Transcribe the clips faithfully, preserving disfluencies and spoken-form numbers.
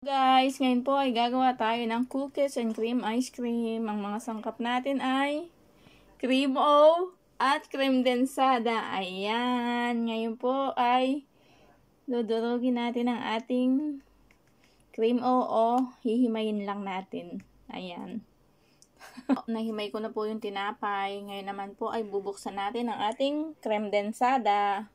Guys, ngayon po ay gagawa tayo ng cookies and cream ice cream. Ang mga sangkap natin ay cream o at cream densada. Ayan. Ngayon po ay dudurugin natin ang ating cream o o hihimayin lang natin. Ayan. Nahimay ko na po yung tinapay. Ngayon naman po ay bubuksan natin ang ating cream densada.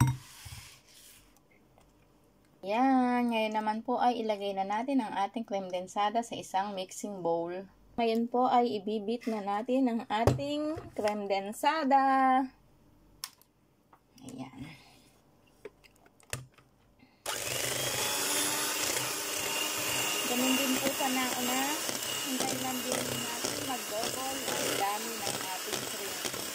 Yan, ngayon naman po ay ilagay na natin ang ating cream densada sa isang mixing bowl. Ngayon po ay ibibit na natin ang ating cream densada. Ayan. Ganun din po sa nauna. Hintayin lang din natin mag-double ang dami ng ating cream.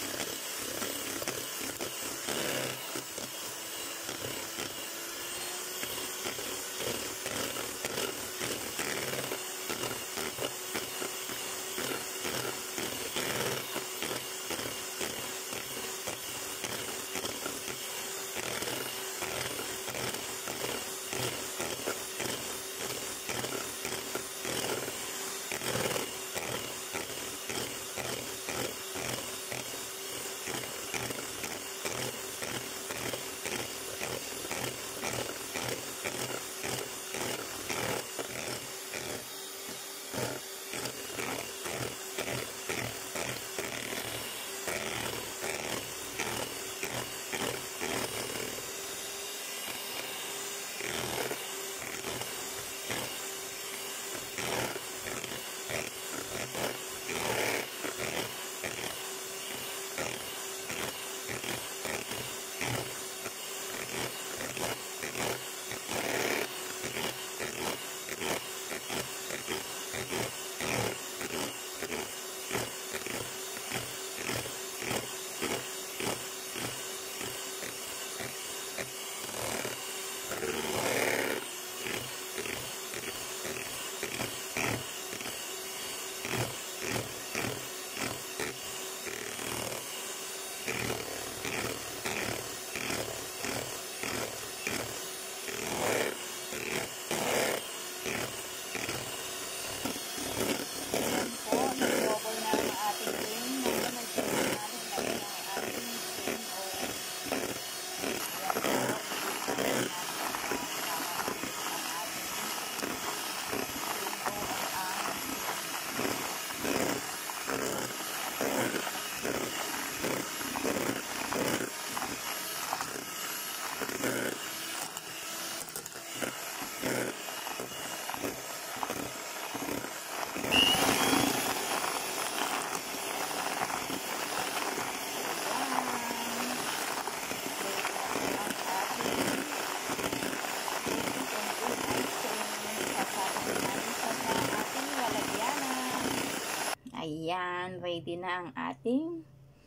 Ayan, ready na ang ating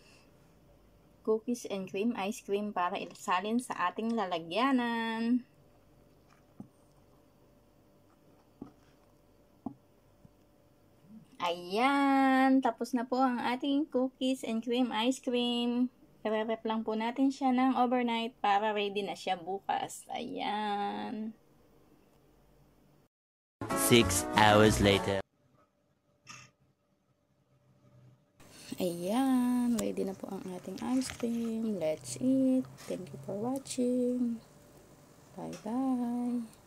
cookies and cream ice cream para ilasalin sa ating lalagyanan. Ayan, tapos na po ang ating cookies and cream ice cream. I-rep lang po natin siya ng overnight para ready na siya bukas. Ayan. Six hours later. Ayan, ready na po ang ating ice cream. Let's eat. Thank you for watching. Bye-bye.